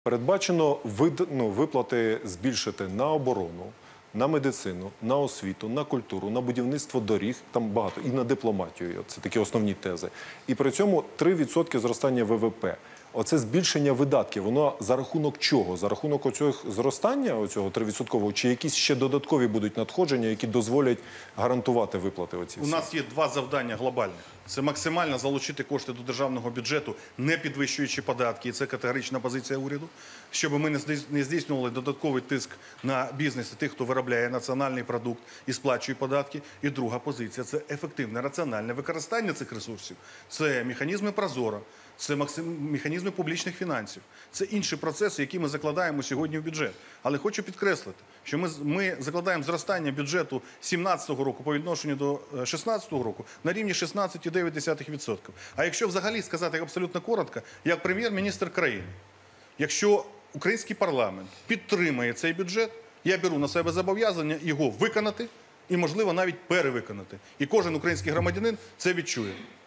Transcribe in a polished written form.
Передбачено виплати збільшити на оборону, на медицину, на освіту, на культуру, на будівництво доріг, там багато, і на дипломатію. Це такі основні тези. І при цьому 3% зростання ВВП. Оце збільшення видатків, воно за рахунок чого? За рахунок оцього зростання, оцього 3%, чи якісь ще додаткові будуть надходження, які дозволять гарантувати виплати оці всі? У нас є два завдання глобальних. Це максимально залучити кошти до державного бюджету, не підвищуючи податки, і це категорична позиція уряду, щоб ми не здійснювали додатковий тиск на бізнес і тих, хто виробляє національний продукт і сплачує податки. І друга позиція – це ефективне, раціональне використання цих ресурсів. Це механізми ProZorro, це механізми публічних фінансів, це інші процеси, які ми закладаємо сьогодні в бюджет. Але хочу підкреслити, що ми закладаємо зростання бюджету 2017 року по відношенню до 2016 року на рівні 16,9%. А якщо взагалі сказати абсолютно коротко, як прем'єр-міністр країни, якщо український парламент підтримує цей бюджет, я беру на себе зобов'язання його виконати і, можливо, навіть перевиконати. І кожен український громадянин це відчує.